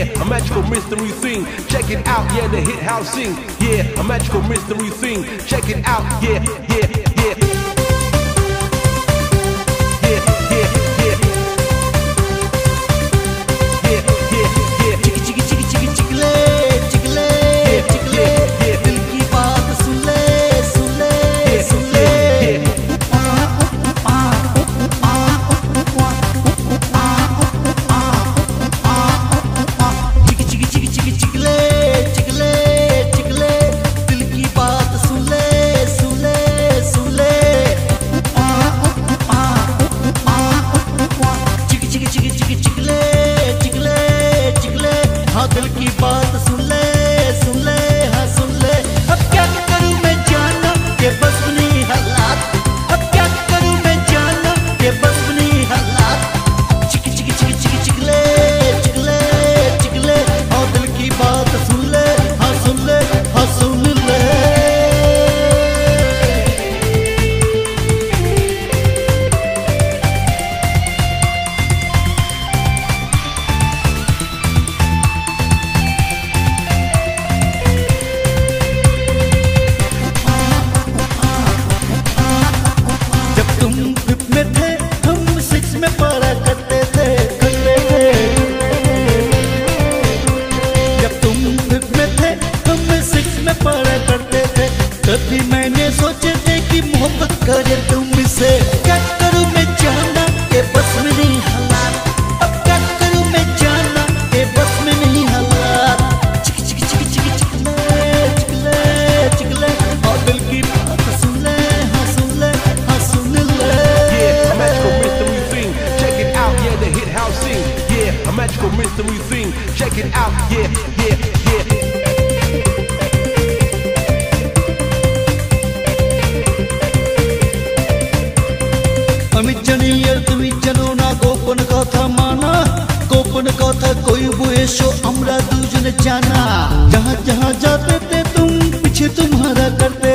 yeah, a magical mystery thing. Check it out, yeah, the hit house sing. Yeah, a magical mystery thing. Check it out, yeah, yeah, yeah. Yeah, yeah, yeah. Yeah, yeah, yeah. Chiki chiki chiki chiki chikle, chikle, chikle. दिल की बात सुन ले, सुन ले, सुन ले. Chiki chiki chiki chiki chikle, chikle, chikle. दिल की बात सुन ले, सुन ले, सुन ले. Chiki chiki chiki chiki chikle, chikle, chikle. हाँ दिल की बात सुन ले, सुन ले, हाँ सुन ले. अब क्या करूँ मैं जाना के बस नहीं हालात. अब क्या करूँ मैं जाना के बस नहीं हालात. चिकी चिकी चिकी चिकी चिकले, चिकले, चिकले. हाँ दिल की बात सुन ले, हाँ सुन ले, हाँ सुन ले. जब तुम फिफ्थ में थे हम सिक्स में पढ़ा करते थे, करते थे. जब तुम फिफ्थ में थे हम सिक्स में पढ़ा करते थे. कभी मैंने सोचे थे कि मोहब्बत करे तुमसे. क्या करूँ मैं जाना के बस में नहीं हालात. अब क्या करूँ मैं जाना के बस में नहीं हालात. चिकी चिकी चिकी चिकी चिकले, चिकले, चिकले. और दिल की बात सुन ले, हाँ सुन ले, हाँ सुन ले. Yeah, a magical mystery thing. Check it out, yeah, the hit house sing. Yeah, a magical mystery thing. Check it out, yeah, yeah, yeah. আমি জানি আর তুমি জানো না গোপন কথা মানা. গোপন কথা কইব এসো আমরা দুজনে জানা. जहाँ जहाँ जाते थे तुम पीछे तुम्हारा करते